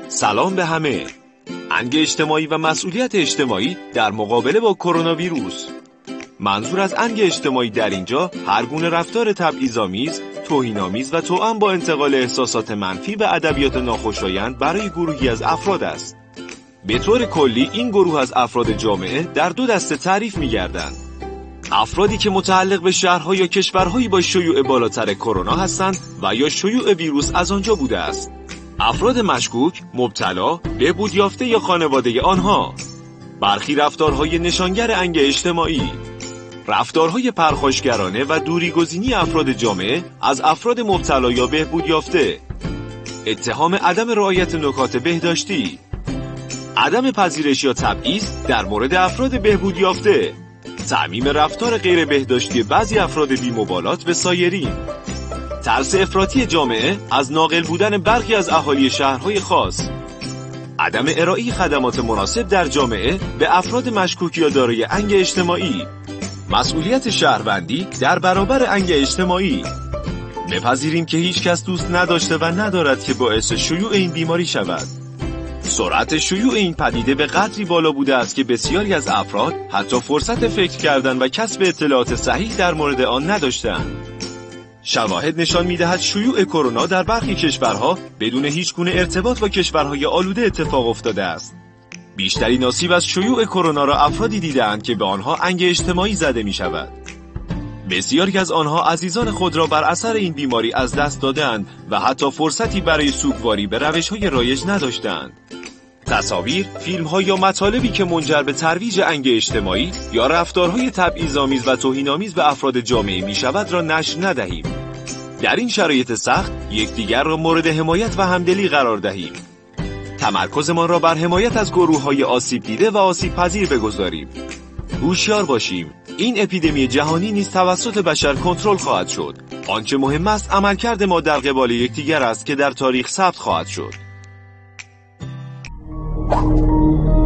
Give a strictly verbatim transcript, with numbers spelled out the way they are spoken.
سلام به همه. انگ اجتماعی و مسئولیت اجتماعی در مقابله با کرونا ویروس. منظور از انگ اجتماعی در اینجا هر گونه رفتار تبعیض‌آمیز، توهین‌آمیز و توأم با انتقال احساسات منفی و ادبیات ناخوشایند برای گروهی از افراد است. به طور کلی این گروه از افراد جامعه در دو دسته تعریف می‌گردند. افرادی که متعلق به شهرها یا کشورهایی با شیوع بالاتر کرونا هستند و یا شیوع ویروس از آنجا بوده است. افراد مشکوک، مبتلا، بهبود یافته یا خانواده آنها. برخی رفتارهای نشانگر انگ اجتماعی، رفتارهای پرخاشگرانه و دوریگزینی افراد جامعه از افراد مبتلا یا بهبود یافته، اتهام عدم رعایت نکات بهداشتی، عدم پذیرش یا تبعیض در مورد افراد بهبود یافته، تعمیم رفتار غیر بهداشتی بعضی افراد بی‌مبالات به سایرین، ترس افراطی جامعه از ناقل بودن برخی از اهالی شهرهای خاص، عدم ارائه خدمات مناسب در جامعه به افراد مشکوک یا دارای انگ اجتماعی، مسئولیت شهروندی در برابر انگ اجتماعی. بپذیریم که هیچ کس دوست نداشته و ندارد که باعث شیوع این بیماری شود. سرعت شیوع این پدیده به قدری بالا بوده است که بسیاری از افراد حتی فرصت فکر کردن و کسب اطلاعات صحیح در مورد آن نداشتند. شواهد نشان می‌دهد شیوع کرونا در برخی کشورها بدون هیچ گونه ارتباط با کشورهای آلوده اتفاق افتاده است. بیشترین آسیب از شیوع کرونا را افرادی دیده‌اند که به آنها انگ اجتماعی زده می‌شود. بسیاری از آنها عزیزان خود را بر اثر این بیماری از دست داده‌اند و حتی فرصتی برای سوگواری به روش‌های رایج نداشتند. تصاویر، فیلم‌ها یا مطالبی که منجر به ترویج انگ اجتماعی یا رفتارهای تبعیض‌آمیز و توهین‌آمیز به افراد جامعه می‌شود را نشر ندهیم. در این شرایط سخت یکدیگر را مورد حمایت و همدلی قرار دهیم. تمرکزمان را بر حمایت از گروه‌های آسیب دیده و آسیب پذیر بگذاریم. هوشیار باشیم. این اپیدمی جهانی نیز توسط بشر کنترل خواهد شد. آنچه مهم است عملکرد ما در قبال یکدیگر است که در تاریخ ثبت خواهد شد.